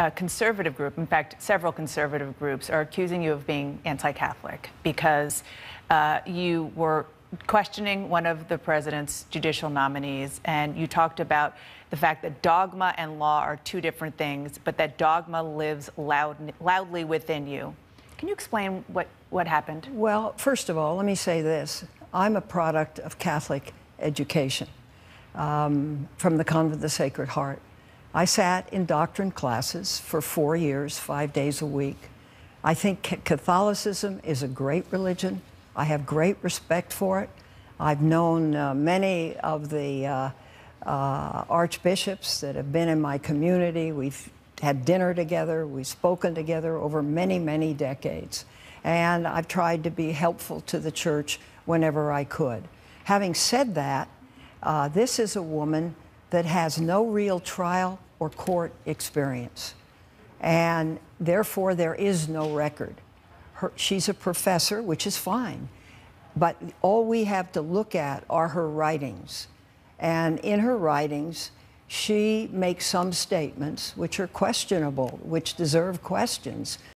a conservative group, in fact, several conservative groups, are accusing you of being anti-Catholic because you were questioning one of the president's judicial nominees, and you talked about the fact that dogma and law are two different things, but that dogma lives loudly within you. Can you explain what happened? Well, first of all, let me say this. I'm a product of Catholic education from the Convent of the Sacred Heart. I sat in doctrine classes for 4 years, 5 days a week. I think Catholicism is a great religion. I have great respect for it. I've known many of the archbishops that have been in my community. We've had dinner together. We've spoken together over many, many decades. And I've tried to be helpful to the church whenever I could. Having said that, this is a woman that has no real trial or court experience. And therefore, there is no record. She's a professor, which is fine. But all we have to look at are her writings. And in her writings, she makes some statements which are questionable, which deserve questions.